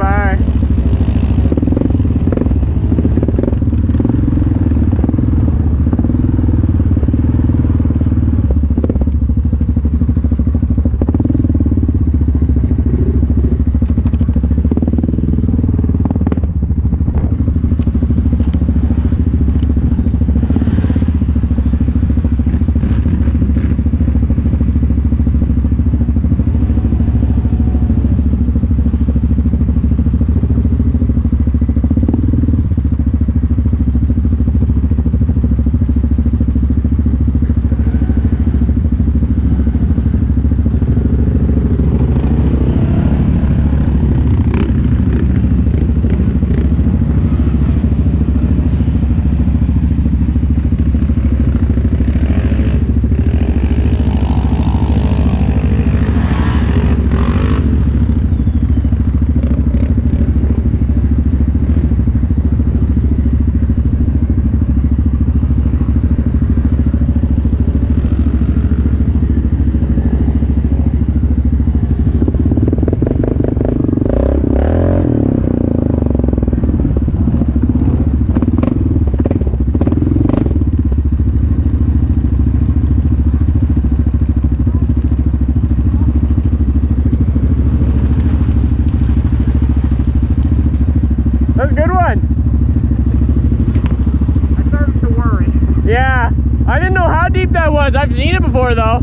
far. That's a good one. I started to worry. Yeah, I didn't know how deep that was. I've seen it before though.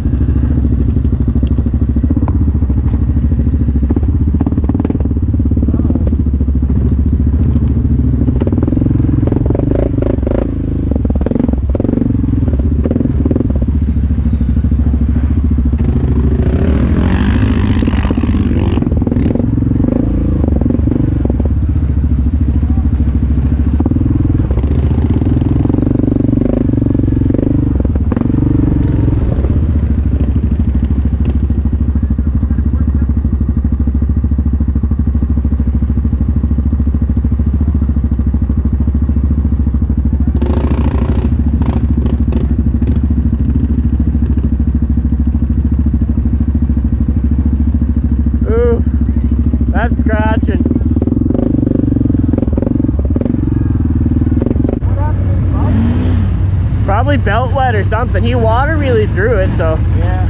That's scratching. Probably belt wet or something. He water really through it, so. Yeah.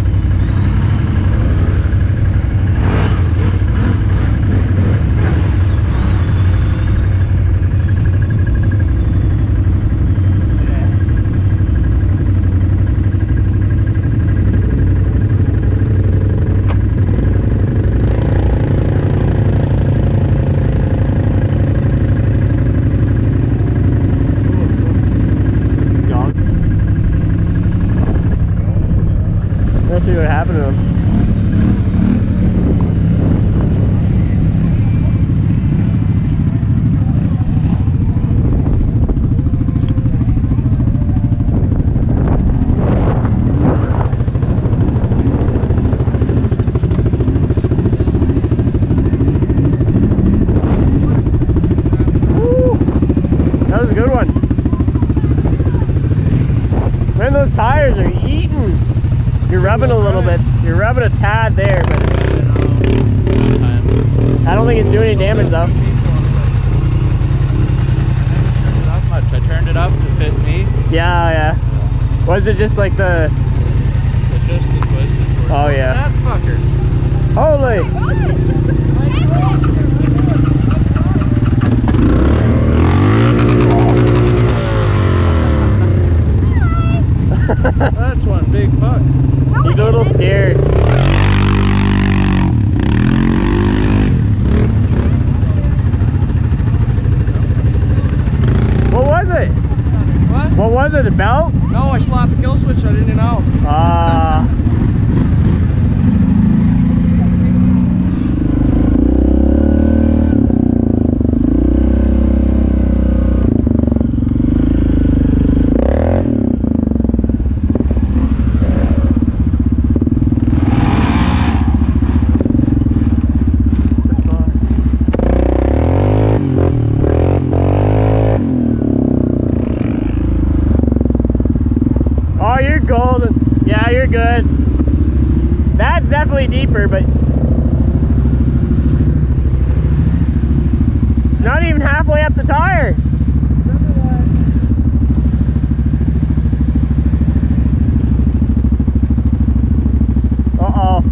Let's see what happened to him. Woo! That was a good one. Man, those tires are eating. You're rubbing a little bit. You're rubbing a tad there, but I don't think it's doing any damage though. Not much. I turned it up to fit me. Yeah, yeah. Was it just like the? It's just the twisted. Oh yeah. That fucker. Holy! That's one big fuck. He's a little scared. What was it? What? What was it? A belt? No, I slapped the kill switch. I didn't know. Oh, you're golden. Yeah, you're good. That's definitely deeper, but Not even halfway up the tire. Uh-oh.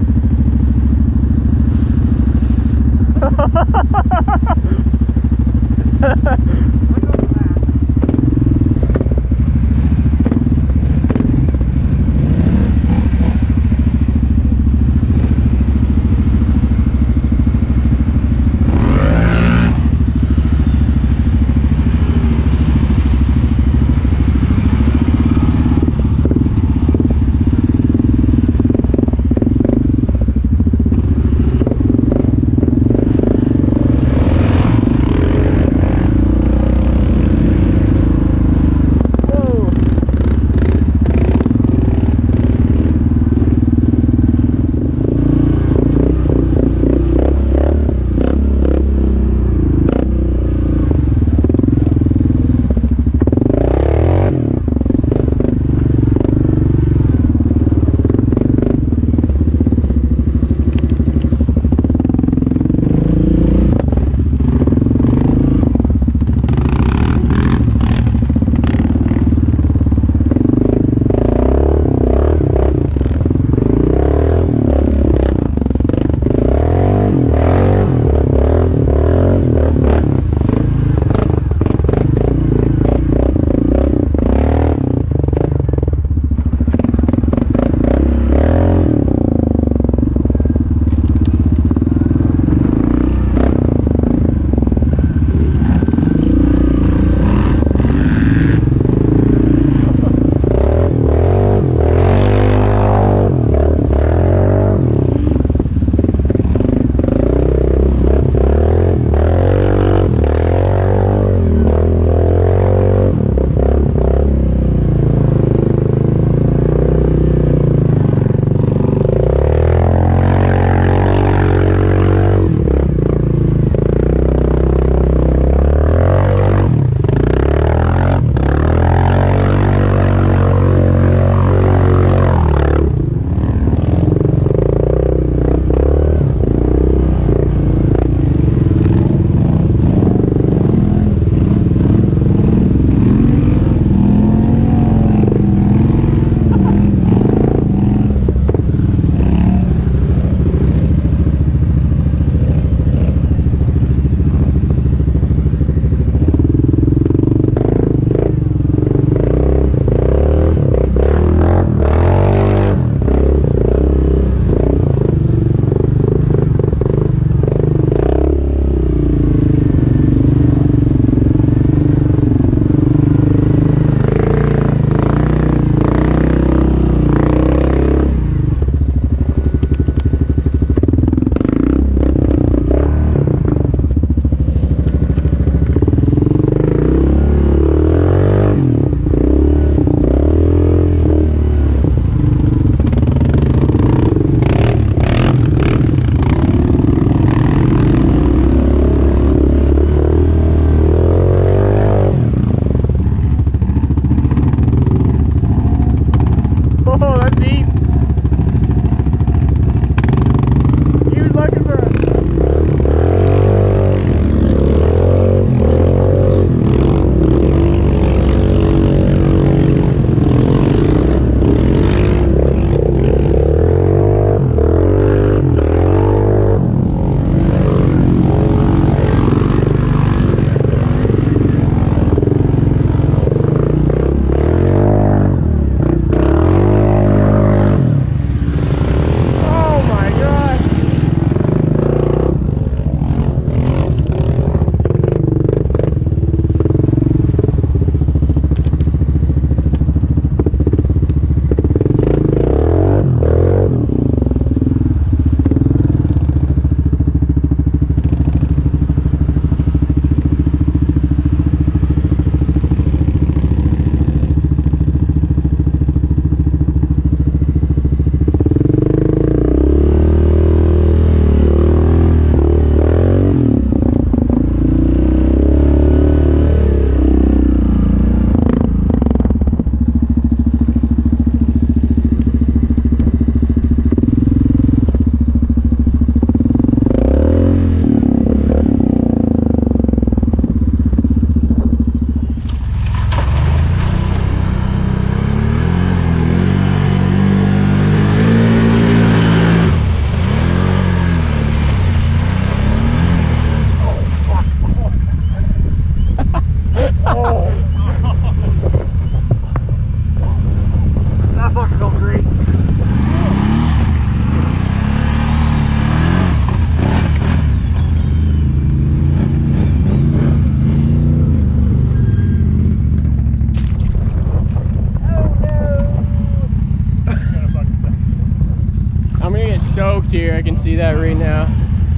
here. I can see that right now.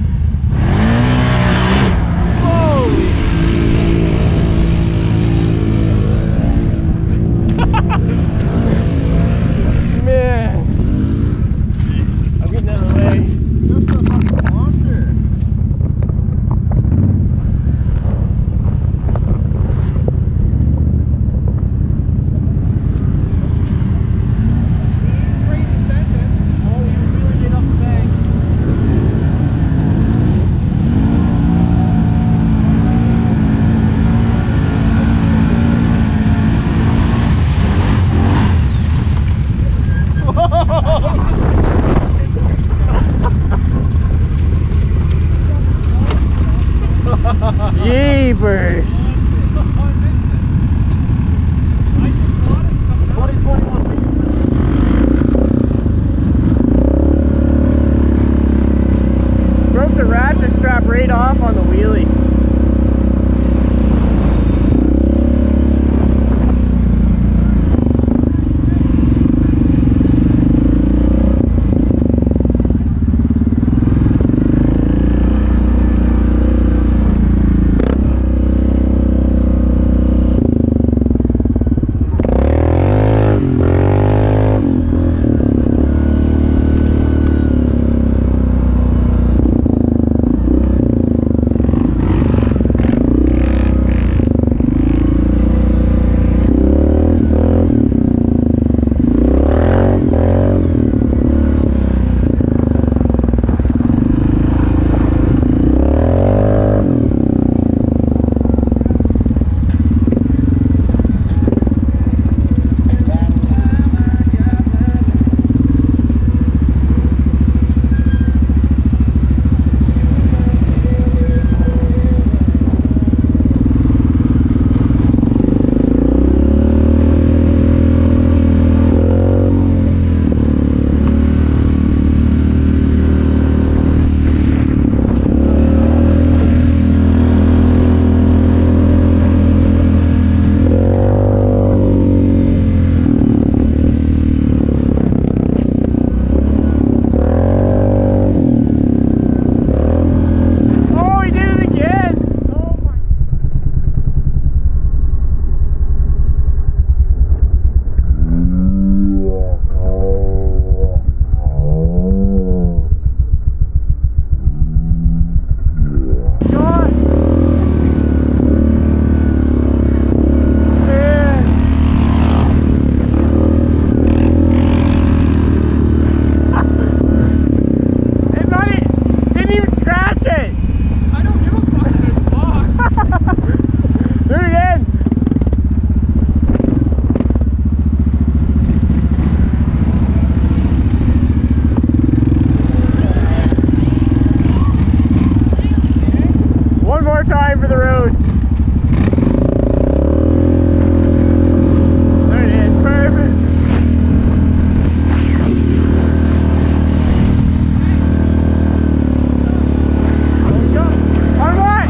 Holy. Man. I'm getting out of the way. Just a fucking monster. Jeepers. Broke the ratchet strap right off on the wheelie. Time for the road. There it is, perfect. Go. On what?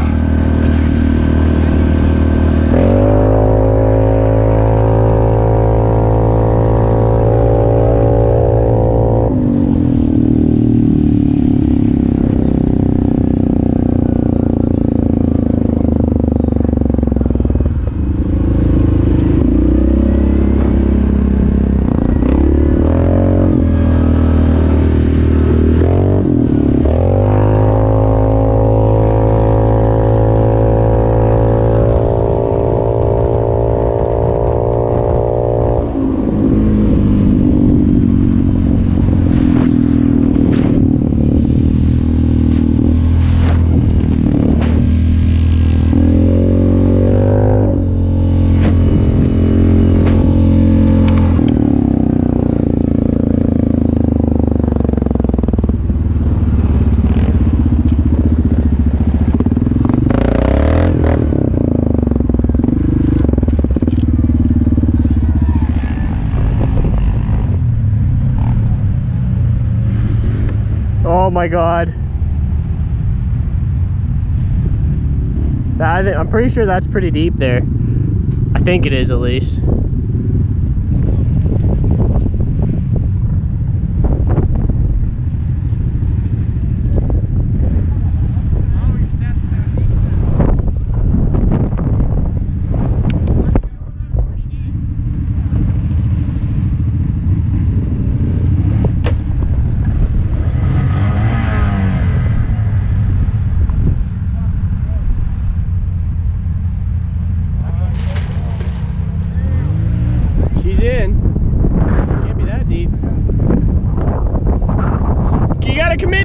Oh my god. I'm pretty sure that's pretty deep there. I think it is at least.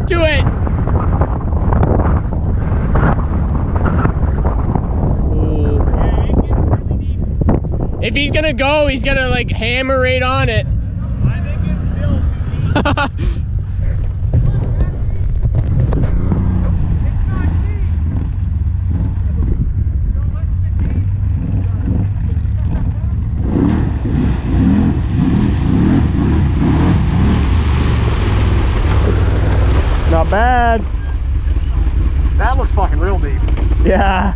Stick to it. Ooh. If he's gonna go, he's gonna like hammer right on it. I think it's still too deep. Not bad. That looks fucking real deep. Yeah.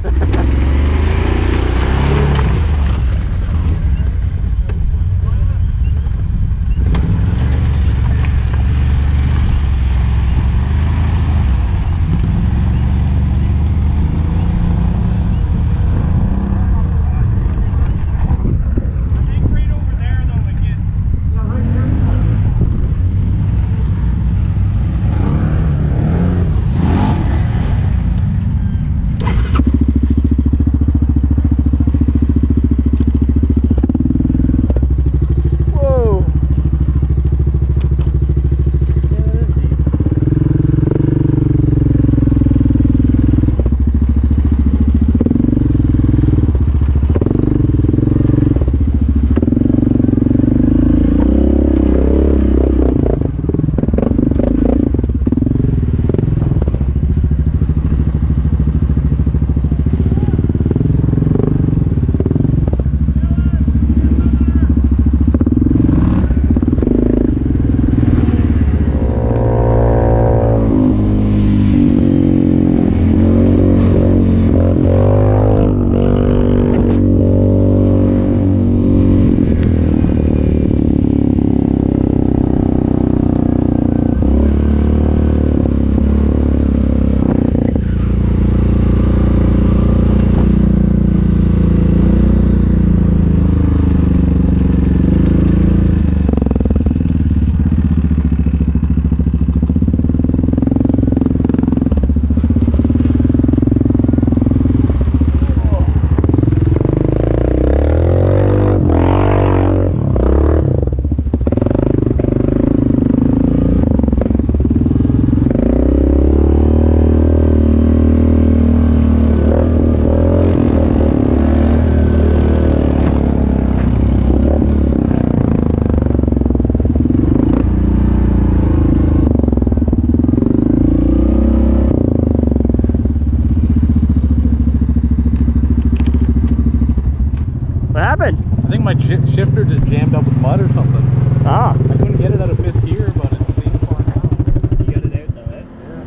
What happened? I think my shifter just jammed up with mud or something. Ah. I couldn't get it out of fifth gear, but it seemed far now. You got it out though, eh?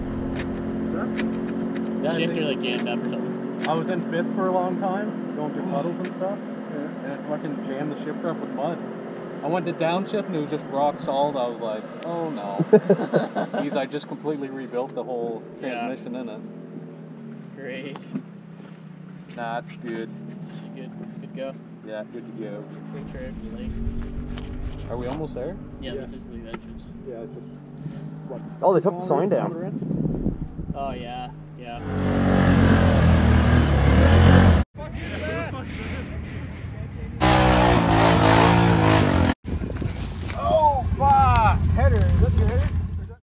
Yeah. Shifter like jammed up or something. I was in fifth for a long time, going through puddles and stuff, and it fucking jammed the shifter up with mud. I went to downshift and it was just rock solid. I was like, oh no. Geez, I just completely rebuilt the whole transmission in it. Great. Nah, it's good. Good. Good go. Yeah, good to go. Make sure you like. Are we almost there? Yeah, this is the entrance. Yeah, it's just... What? Oh, they took the sign down. Oh yeah, yeah.